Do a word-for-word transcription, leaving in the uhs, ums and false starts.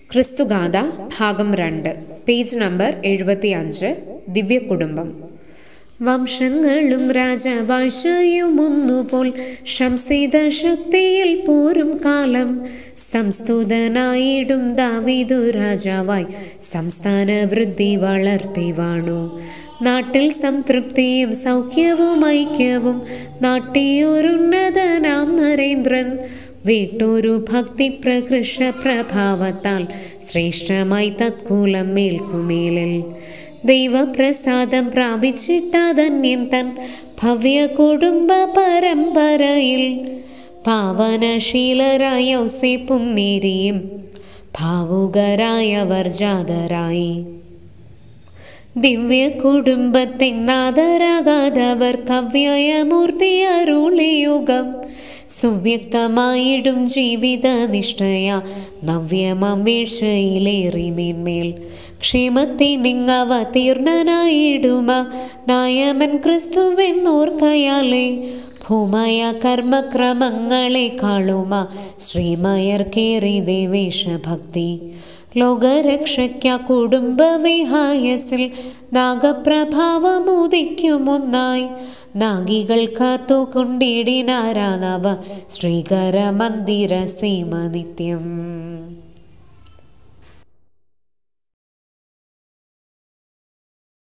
ക്രിസ്തുഗാഥ ഭാഗം രണ്ട്, page number എഴുപത്തി അഞ്ച്. ദിവ്യകുടുംബം. വംശങ്ങളും രാജവാഴ്ചയുമൊന്നുപോൽ ശംസിത ശക്തിയിൽ പോരും കാലം സംസ്തുതനായിടും ദാവീദു രാജാവായി സംസ്ഥാന വൃദ്ധി വളർത്തി വാണു. നാട്ടിൽ സംതൃപ്തിയും സൗഖ്യവും ഐക്യവും നാട്ടിയൊരുന്നതനാം നരേന്ദ്രൻ വീട്ടൊരു ഭക്തി പ്രകൃഷ പ്രഭാവത്താൽ ശ്രേഷ്ഠമായി തത്കൂലം മേൽക്കുമേലിൽ ദൈവപ്രസാദം പ്രാപിച്ചിട്ടധന്യം തൻ ഭവ്യ കുടുംബ പരമ്പരയിൽ പാവനശീലരായ യോസേപ്പും മേരിയും ഭാവുകരായവർ ജാതരായി. ദിവ്യ കുടുംബത്തിനാദരാകാതവർ കവ്യയമൂർത്തി അരുളിയുഗം സുവ്യക്തമായിടും ജീവിത നിഷ്ഠയ നവ്യമം വീഴ്ചയിലേറി മേന്മേൽ ക്ഷേമത്തിനിങ്ങവ തീർണനായിടുമ നായമൻ ക്രിസ്തുവെന്നോർക്കയാലേ ഭൂമയ കർമ്മക്രമങ്ങളെ കാളുമ ശ്രീമയർക്കേറി ദേവേശഭക്തി ലോകരക്ഷയ്ക്ക കുടുംബവിഹായസിൽ നാഗപ്രഭാവമുദിക്കുമൊന്നായി നാഗികൾ കാത്തുകൊണ്ടിടിനാരാനവ ശ്രീകര മന്ദിര സീമ നിത്യം.